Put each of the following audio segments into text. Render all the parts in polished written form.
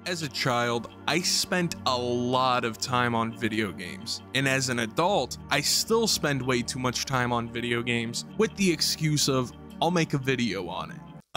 As a child, I spent a lot of time on video games, and as an adult, I still spend way too much time on video games with the excuse of, I'll make a video on it.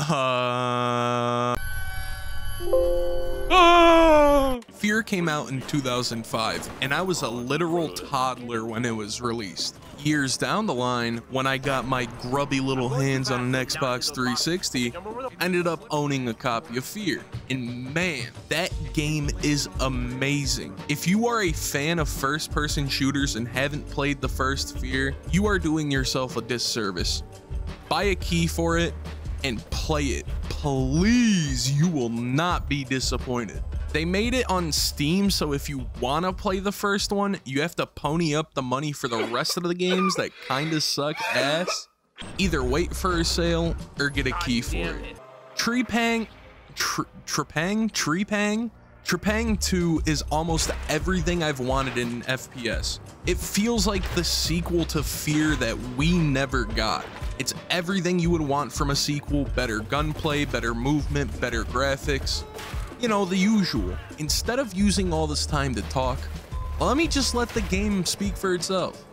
Fear came out in 2005, and I was a literal toddler when it was released. Years down the line, when I got my grubby little hands on an Xbox 360, I ended up owning a copy of Fear. And man, that game is amazing. If you are a fan of first-person shooters and haven't played the first Fear, you are doing yourself a disservice. Buy a key for it and play it. Please, you will not be disappointed. They made it on Steam, so if you want to play the first one, you have to pony up the money for the rest of the games that kind of suck ass. Either wait for a sale or get a key for it. Trepang2 is almost everything I've wanted in an FPS. It feels like the sequel to Fear that we never got. It's everything you would want from a sequel: better gunplay, better movement, better graphics. You know, the usual. Instead of using all this time to talk, let me just let the game speak for itself.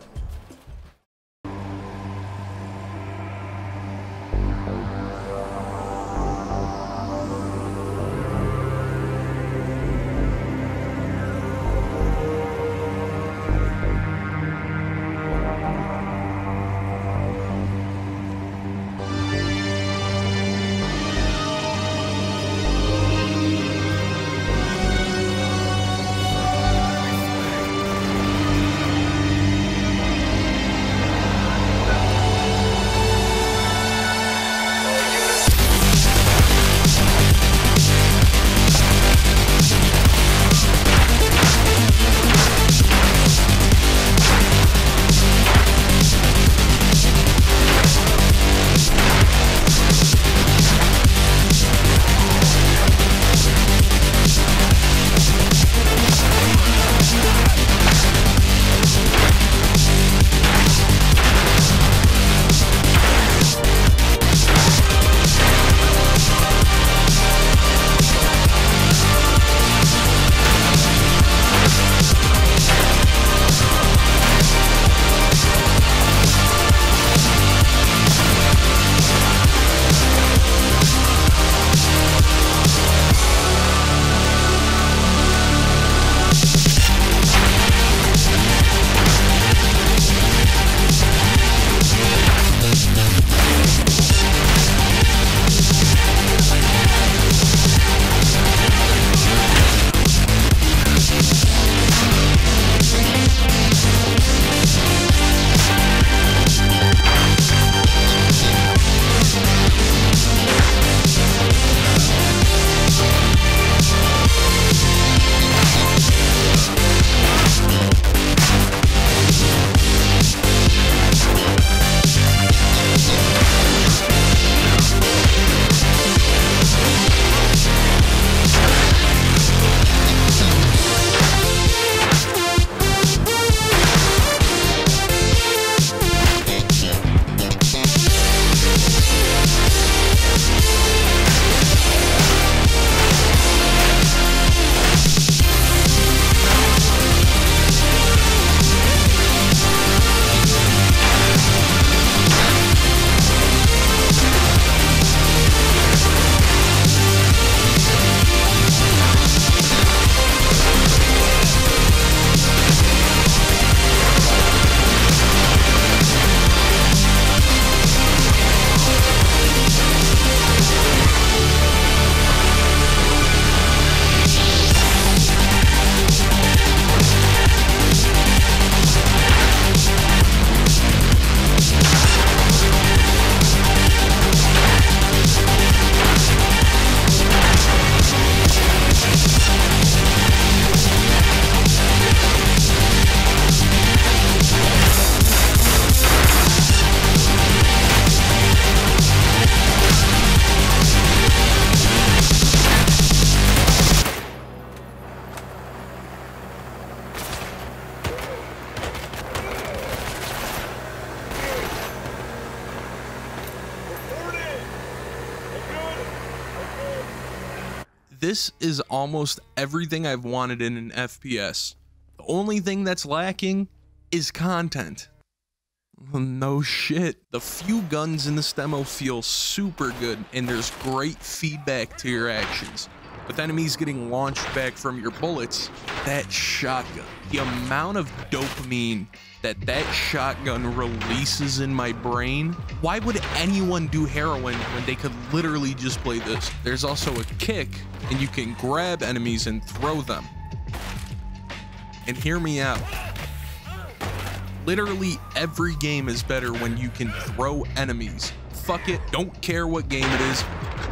This is almost everything I've wanted in an FPS. The only thing that's lacking is content. No shit. The few guns in this demo feel super good, and there's great feedback to your actions. With enemies getting launched back from your bullets, that shotgun, the amount of dopamine that shotgun releases in my brain. Why would anyone do heroin when they could literally just play this? There's also a kick, and you can grab enemies and throw them. And hear me out. Literally every game is better when you can throw enemies. Fuck it, don't care what game it is.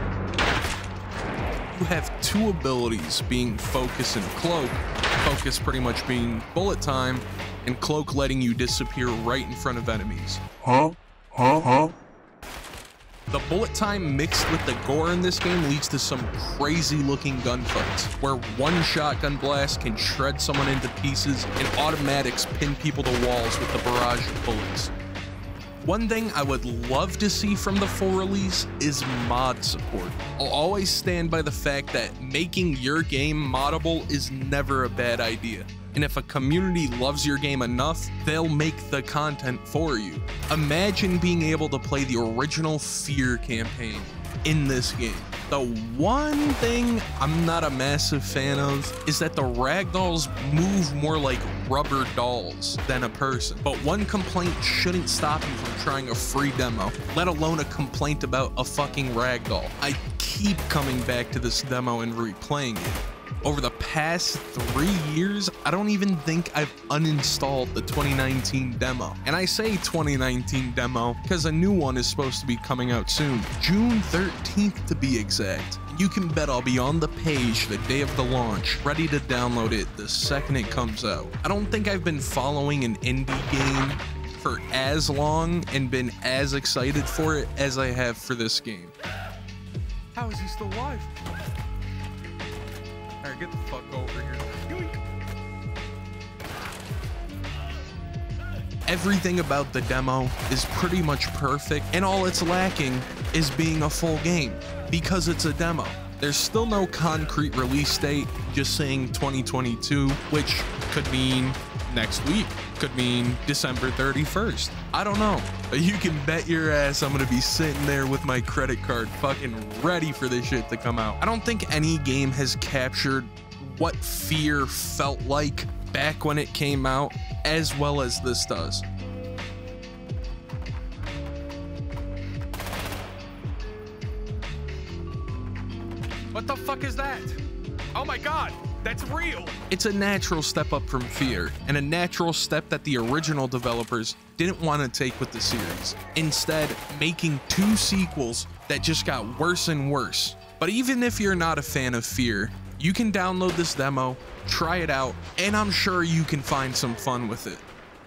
You have two abilities, being focus and cloak. Focus pretty much being bullet time, and cloak letting you disappear right in front of enemies. The bullet time mixed with the gore in this game leads to some crazy looking gunfights, where one shotgun blast can shred someone into pieces and automatics pin people to walls with the barrage of bullets. One thing I would love to see from the full release is mod support. I'll always stand by the fact that making your game moddable is never a bad idea. And if a community loves your game enough, they'll make the content for you. Imagine being able to play the original Fear campaign in this game. The one thing I'm not a massive fan of is that the ragdolls move more like rubber dolls than a person. But one complaint shouldn't stop you from trying a free demo, let alone a complaint about a fucking ragdoll. I keep coming back to this demo and replaying it. Over the past 3 years, I don't even think I've uninstalled the 2019 demo. And I say 2019 demo because a new one is supposed to be coming out soon, June 13th to be exact. You can bet I'll be on the page the day of the launch, ready to download it the second it comes out. I don't think I've been following an indie game for as long and been as excited for it as I have for this game. How is he still alive? Alright, get the fuck over here. Everything about the demo is pretty much perfect, and all it's lacking is being a full game, because it's a demo. There's still no concrete release date, just saying 2022, which could mean next week, could mean December 31st. I don't know. You can bet your ass I'm gonna be sitting there with my credit card fucking ready for this shit to come out. I don't think any game has captured what Fear felt like back when it came out as well as this does. What the fuck is that? Oh my god, that's real! It's a natural step up from Fear, and a natural step that the original developers didn't want to take with the series, instead making 2 sequels that just got worse and worse. But even if you're not a fan of Fear, you can download this demo, try it out, and I'm sure you can find some fun with it.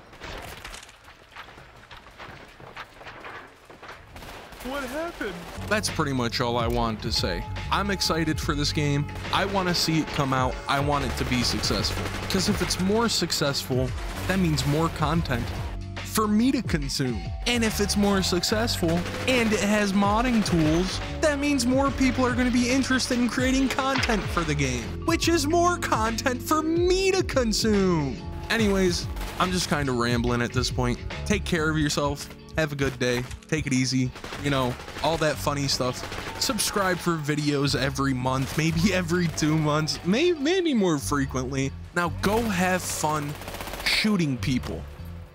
What happened? That's pretty much all I want to say. I'm excited for this game. I want to see it come out. I want it to be successful. Because if it's more successful, that means more content for me to consume. And if it's more successful and it has modding tools, that means more people are going to be interested in creating content for the game, which is more content for me to consume. Anyways, I'm just kind of rambling at this point. Take care of yourself. Have a good day. Take it easy. You know, all that funny stuff. Subscribe for videos every month, maybe every 2 months, maybe more frequently. Now go have fun shooting people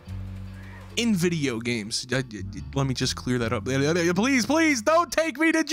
in video games. Let me just clear that up. Please don't take me to jail.